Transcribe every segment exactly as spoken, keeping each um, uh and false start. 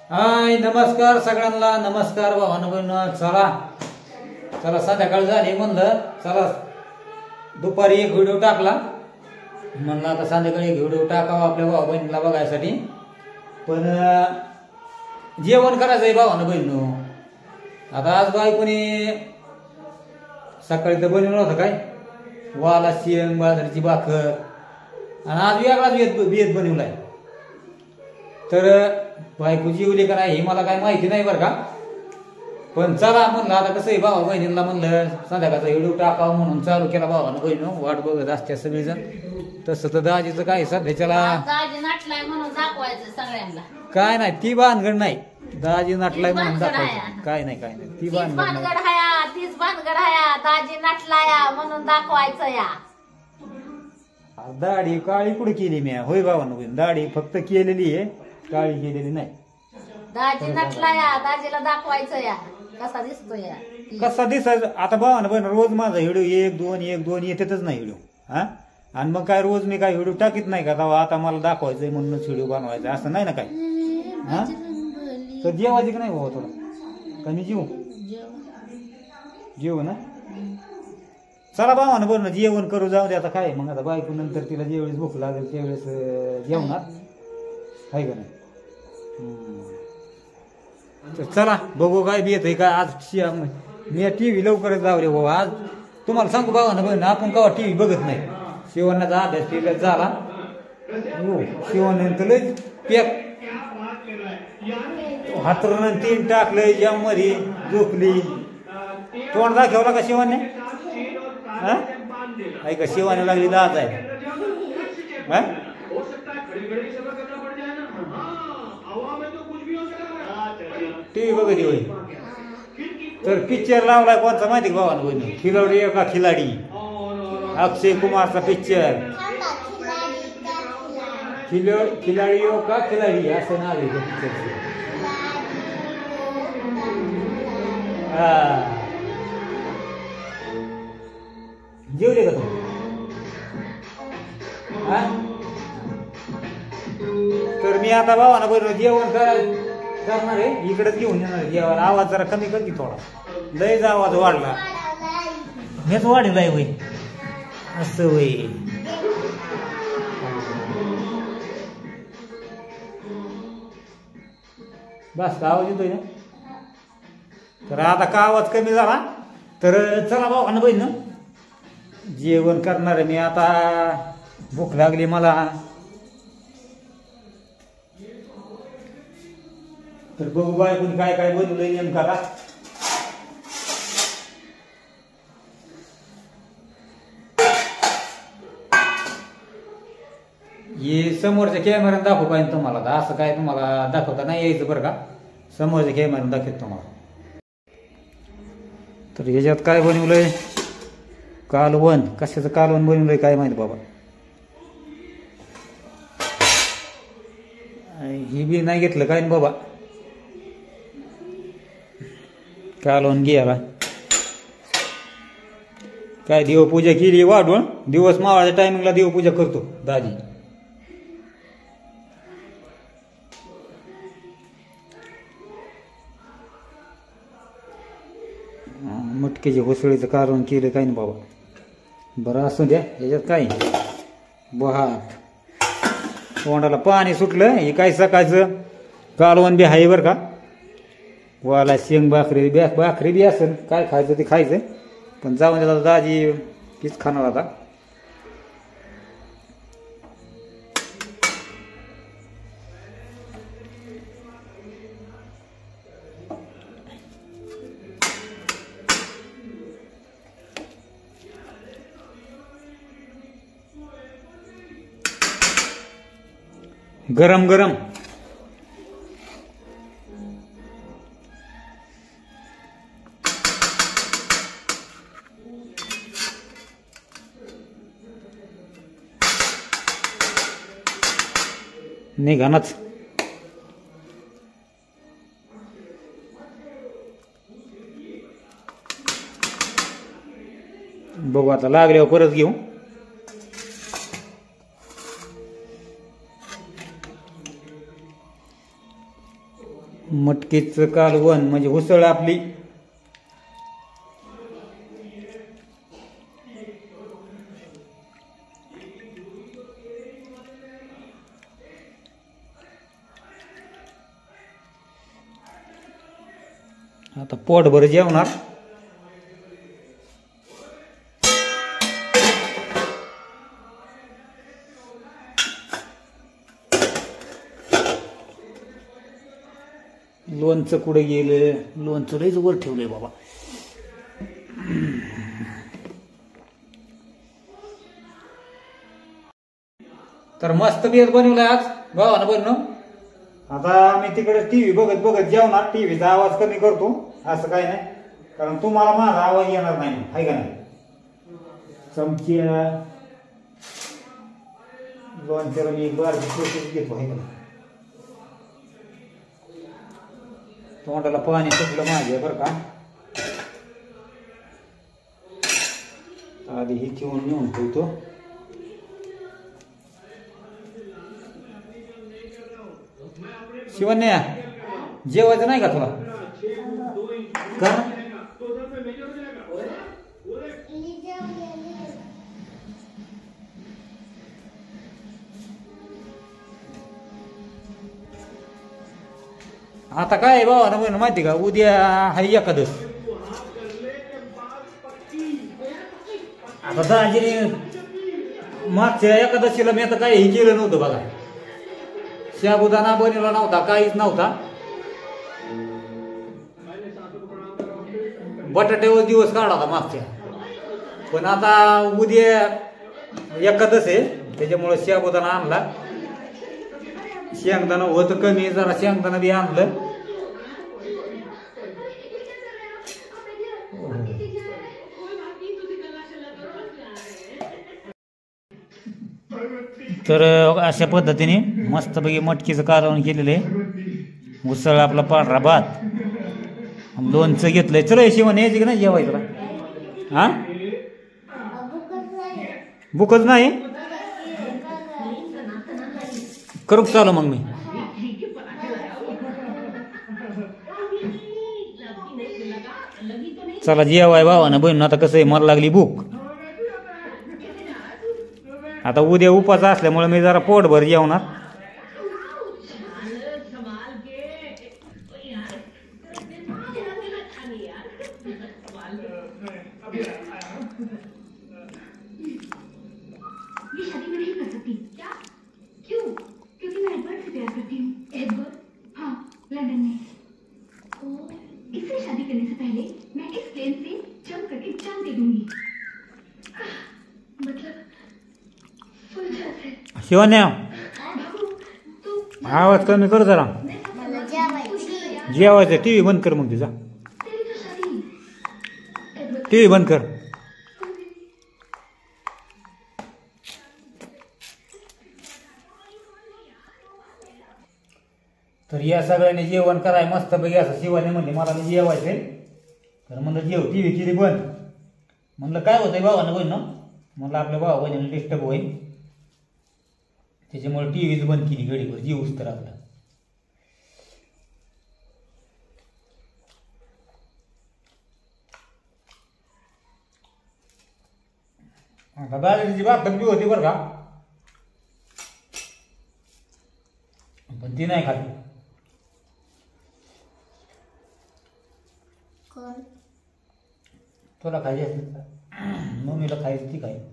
हाय नमस्कार सगळ्यांना, नमस्कार भावांनो बहिणींनो. चला चला संध्याकाळ झाली म्हणलं चला दुपारी एक व्हिडिओ टाकला म्हणलं आता संध्याकाळी एक व्हिडिओ टाकावा आपल्या भावा बहिणीला बघायसाठी. पण जेवण करायचंय भावांनो बहिणींनो. आता आज बायकोने सकाळी तर बनवलं होतं काय वाला शेंग बाजरीची भाकर आणि आज वेगळाच बेत बेत बनवलाय. तर बायको जेवली का नाही हे मला काय माहिती नाही बरं का. पण चला म्हणलं आता कसं आहे भावा बहिणींना म्हणलं संध्याकाळचा व्हिडिओ टाकावं म्हणून चालू केला भावानं बहिणीनं. वाट बघत असते सगळेजण. तसं तर दाजीचं काय सध्याच्याला दाजी नाटलाय म्हणून दाखवायचं सगळ्यांना. काय नाही ती भानगड नाही. दाजी नाटलाय म्हणून दाखवायचं काय नाही काय नाही ती भानगड नाही. भानगड हाया तीच भानगड हाया दाजी नाटलाया म्हणून दाखवायचं या. दाढी काळी कुठे केली मी होय भावानं बहीण. दाढी फक्त केलेली आहे काळी केलेली नाही. दाजी नटलाया दाजीला दाखवायचं या कसा दिसतो या. कसा दिसायचं आता भावानं बहीण रोज माझा व्हिडिओ एक दोन एक दोन येतच नाही व्हिडिओ. हा आणि मग काय रोज मी काय व्हिडिओ टाकीत नाही का तेव्हा आता मला दाखवायचंय म्हणूनच व्हिडिओ बनवायचा असं नाही ना काय. हा तर जेवायचं की नाही भाऊ थोडं का मी जेवू जेवू ना. चला भावानं बरं जेवण करू जाऊ दे आता काय मग आता बायको नंतर तिला जेवढेच भूक लागेल त्यावेळेस जेवणार आहे का नाही. तर चला बघू काय बी येतंय काय आज. मी टी व्ही लवकरच जाऊ रे बाबा. आज तुम्हाला सांगू भावानं बरं आपण केव्हा टी व्ही बघत नाही. शिवण्याचा अभ्यास केला झाला हो शिवण्यानंतर लय पॅक हातरून तीन टाकलंय जाम मध्ये झोपली. तोंड दाखवला का शिवाने हा ऐका शिवाने लागली लाज आहे. हा टीव्ही बघत होय. तर पिक्चर लावलाय कोणता माहिती भावानं बहिणी. खिलाडी का खिलाडी अक्षय कुमारचा पिक्चर खिलाडी हो का खिलाडी असं नाव आहे त्या पिक्चरचं. हा जेवले का तुम्ही हा. तर मी आता भावानं बरोबर जेवण करणार आहे इकडेच घेऊन येणार जेवण. आवाज जरा कमी कर की थोडा लयच आवाज वाढला. हेच वाढलाय वय असं वय. बस का आवाज येतोय ना. तर आता का आवाज कमी झाला तर चला भावानं बहीण जेवण करणार आहे मी आता. भूक लागली मला. तर बघू बायकोनी काय काय बनवलंय नेमका का. हे समोरच्या कॅमेऱ्याने दाखवू पाहिजे तुम्हाला. असं काय तुम्हाला दाखवता नाही यायचं बरं का. समोरच्या कॅमेऱ्याने दाखवत तुम्हाला. तर ह्याच्यात काय बनवलंय कालवण. कशाचं कालवण बनवलंय काय माहिती बाबा. ही बी नाही घेतलं काय ना बाबा. कालवण घ्यायला काय देवपूजा केली वाढवून. दिवस मावळाच्या टायमिंगला देवपूजा करतो दाजी. मटकीच्या होसळीचं कालवण केलं काय ना बाबा. बरं असू द्या. याच्यात काय भात तोंडाला पाणी सुटलं. हे काय सकाळचं कालवण बी आहे बरं का. वाला शेंग भाकरी बॅ भाकरी बी असेल काय खायचं ते खायचं. पण जाऊन द्या दाजी तीच खाणार आता. गरम गरम निघानच. बघू आता लागल्यावर परत घेऊ. मटकीचं कालवण म्हणजे उसळ आपली. आता पोटभर जेवणार. लोणचं कुठे गेलं? लोणचं लयच वर ठेवलंय बाबा. तर मस्त बेत बनवलाय आज भावानं बनव. आता मी तिकडे टीव्ही बघत बघत जेवणार. टीव्हीचा आवाज कमी करतो, असं काही नाही, कारण तुम्हाला माझा आवाज येणार नाही, आहे का नाही. चमच्या लोणच्याला मी बारीक प्रोसेस घेतो, आहे का नाही. तोंडाला पाणी सुटलं माझे बरं का. आधी ही ठेवून नेऊन ठेवतो. शिवन्या जेवायचं नाही का तुला? का आता काय बाबा ना माहिती का, उद्या हाय एकादश. आता दाजीने मागच्या एकादशीला मी आता काही हे केलं नव्हतं बघा. साबुदाणा बनवला नव्हता, काहीच नव्हता. बटाट्यावर दिवस काढला होता मागच्या. पण आता उद्या एकादश आहे, त्याच्यामुळे साबुदाणा आणला. शेंगदाणा होतं कमी, जरा शेंगदाणा बी आणलं. तर अशा पद्धतीने मस्तपैकी मटकीचं कालवण केलेलं आहे. उसळ आपला पांढरा भात, लोणचं घेतलंय. चलो शिवण यायची की नाही जेवायचं? हा बुकच नाही करू चालू मग मी. चला जेवाय भावानं बहिण. आता कसं आहे, मला लागली भूक. आता उद्या उपास असल्यामुळे मी जरा पोटभर जेवणार. शिवन्या आवाज कमी कर जरा. जेवायचं. टीव्ही बंद कर मग तुझा. टीव्ही बंद कर. तर या सगळ्यांनी जेवण कराय मस्त पैकी. असं शिवाने म्हणले मला जेवायचंय, तर म्हणलं जेव. टीव्ही केली बंद. म्हणलं काय होतंय भावानं बहिण, म्हणलं आपल्या भावा बहिणीला डिस्टर्ब होईल, त्याच्यामुळे टीव्हीच बंद केली घडीभर जीवच तर आपला. आता बाजरीची भाकर बी होती बरं का, पण ती नाही खाल्ली. तुला खायची असेल का? मम्मीला खायची ती खाय.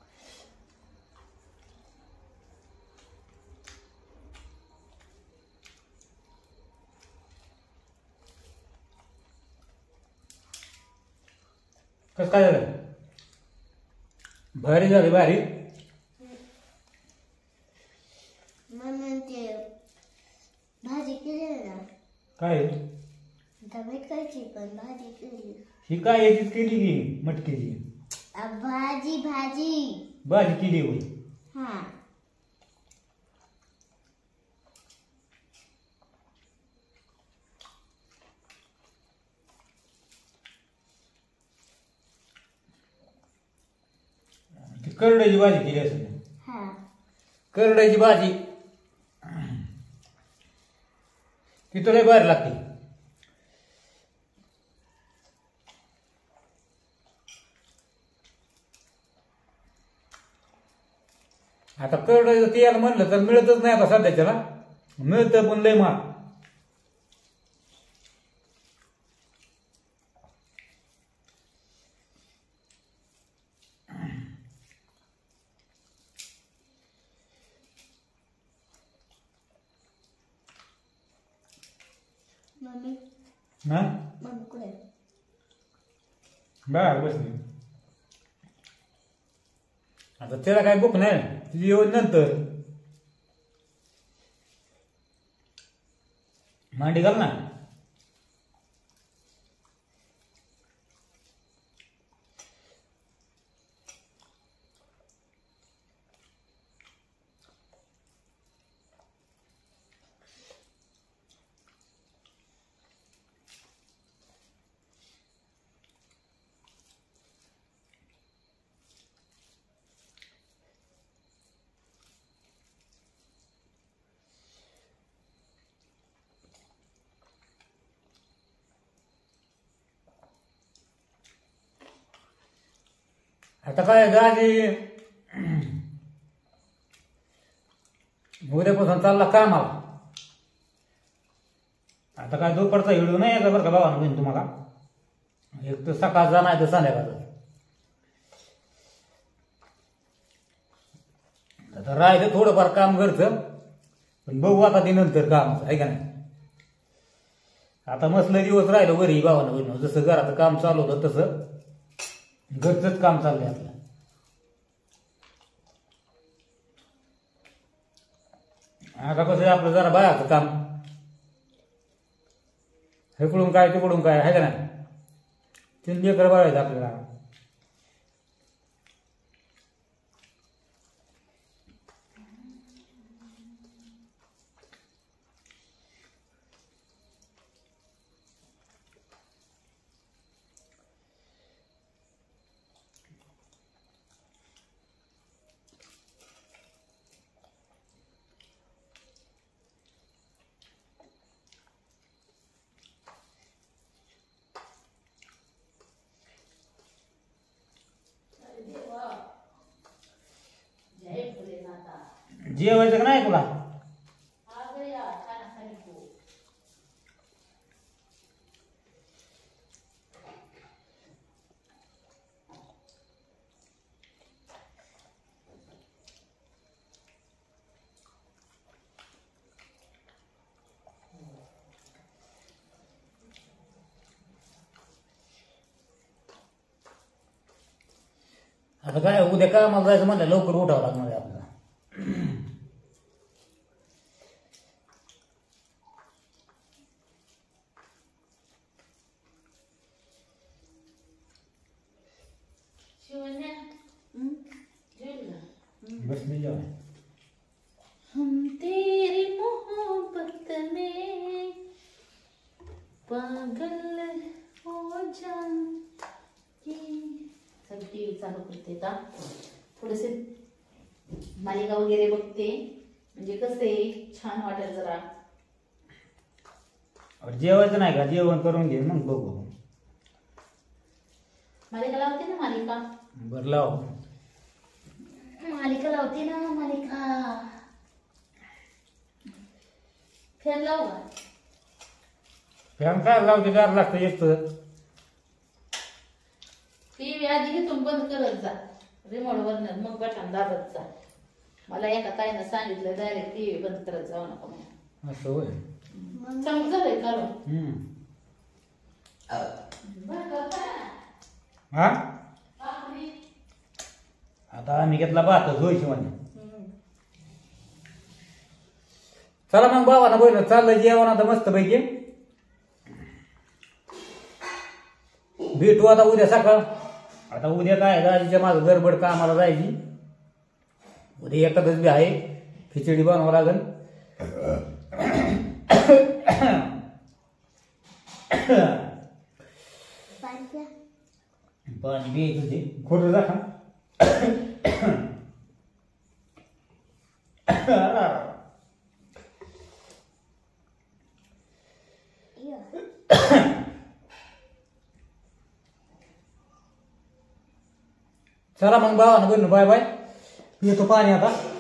कसं काय झालं? भारी झाली भारी. भाजी केली ना काय खायची, पण भाजी केली. ही काय याचीच केली की मटकीची भाजी भाजी भाजी केली होई. हा करड्याची भाजी केली असेल. हा करड्याची भाजी ती तुला बाहेर लागते. आता करड तेल म्हणलं तर मिळतच नाही आता सध्याच्याला. मिळतं पण लय महाग. मम्मी ना मम्मी कुठे बाहेर बसली. आता त्याला काय बुक नाही, तिची येऊन नंतर मांडी घाल ना. आता काय दाजी उद्यापासून चालला कामाला. आता काय दुपारचा व्हिडिओ नाही यायचा बरं का बाबा बहीण तुम्हाला. एक तर सकाळचा नाही तर संध्याकाळचा. आता राहिलं थोडंफार काम घरचं, पण बघू आता ते नंतर कामाचं आहे का नाही. आता मस्त दिवस राहिलं घरी बाबांना बहीण, जसं घराचं काम चालू होतं तसं घरचंच काम चाललंय आपलं. आता कसं आहे आपलं जरा बाहेरचं काम, हेकडून काय तिकडून काय आहे का नाही. तीन लेकर बघायचं आपल्याला. जेवायचं का नाही तुला. आता काय उद्या कामाला जायचं म्हणलं लवकर उठावं लागणार आहे आपल्याला. बसली जाऊ. हम तेरी मोहब्बत में पागल हो जाएंगे. चल टीव्ही चालू करते का, थोडेसे मालिका वगैरे बघते, म्हणजे कसं आहे छान वाटेल जरा. जेवायचं नाही का, जेवण करून घे मग बघू. मालिका लावते ना मालिका. बरं लाव. मालिका लावते ना मालिका. फॅन लाव का. फॅन काय लावते, गार लागतं एक तर. टीव्ही आधी घेतून बंद करत जा रिमोट वरनं, मग बटन दाबत जा. मला एका ताईनं सांगितलं डायरेक्ट टीव्ही बंद करत जाऊ नका म्हणून. असं होय. चांगलं झालंय करून. हम्म. बरं का काय? हा बापरे. आता आम्ही घेतला भात झोयची म्हणजे. हम्म. चला मग बाबा ना बोल चाललं जेवण आता मस्त पैकी. भेटू आता उद्या सकाळ. आता उद्या काय दाजीच्या माझं गडबड कामाला जायची. उद्या एखादच बी आहे, खिचडी बनवावं लागेल. पाणी बी तुझे खोटं जा खा. चला मग भावानं बहिण बाय बाय येतो पाणी आता.